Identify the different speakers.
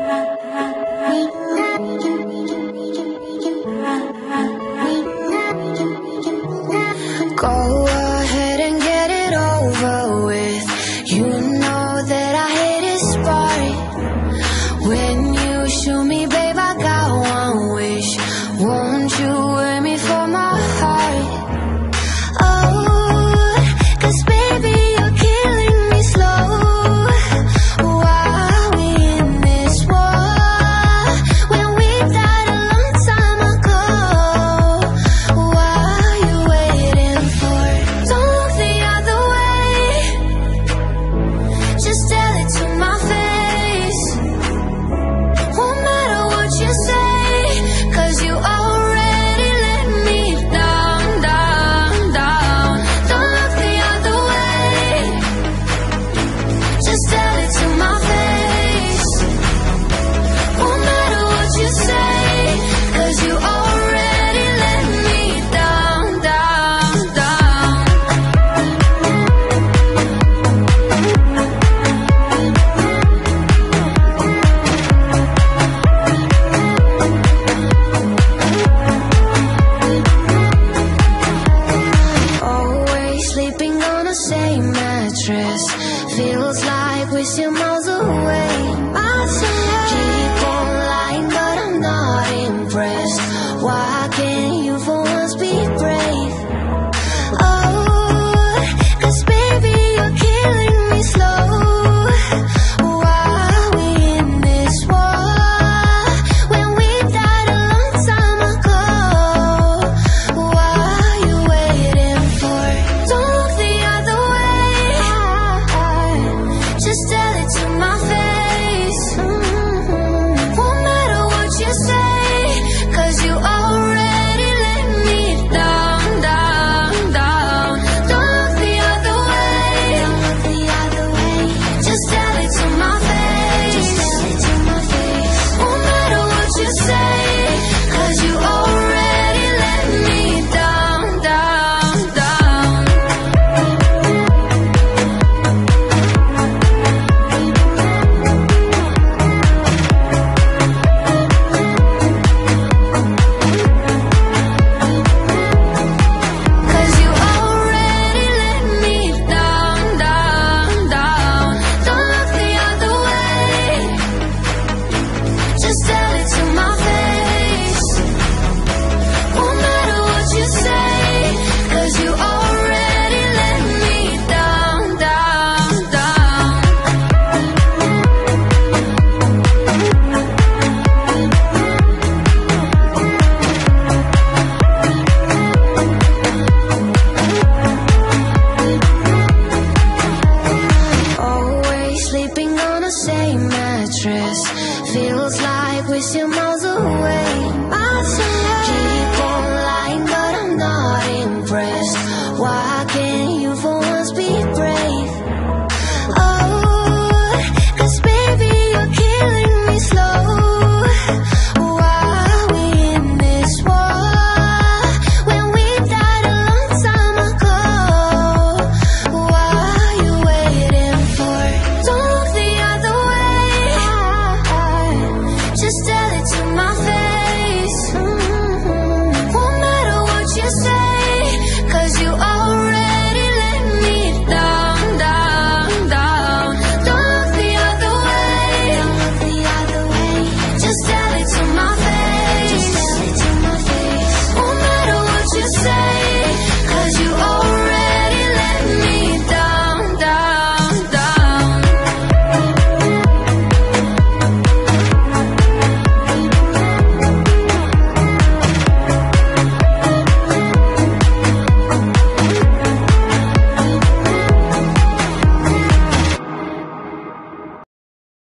Speaker 1: Go ahead and get it over with. You know that I hate it sparring. When you shoot me, babe, I got one wish. Won't you wear me for my heart? Oh, 'cause baby, you're killing me slow. Why we in this war when we died a long time ago? Why are you waiting for? Don't look the other way. Just tell it to my face. Won't matter what you say, 'cause you already let me down, down, down. Don't look the other way. Just tell it to my face. Won't matter what you say, 'cause you already let me down, down, down. Always sleeping on the same mattress. Feels like we're still miles away. Keep on lying, but I'm not impressed. Why can't you for once be brave? Oh, 'cause baby, you're killing me slow. Why are we in this war when we died a long time ago? Why are you waiting for? Don't look the other way. Just tell it to my face. Won't matter what you say, 'cause you already let me down, down, down. Don't look the other way. Don't look the other way. Just tell it to my face. Just tell it to my face. Won't matter what you say, 'cause you already let me down, down, down. Cause you already let me down, down, down. Don't look the other way. Just tell it to my face. Won't matter what you say, 'cause you already let me down, down, down. Always sleeping on the same mattress. Feels like we're still miles away. Keep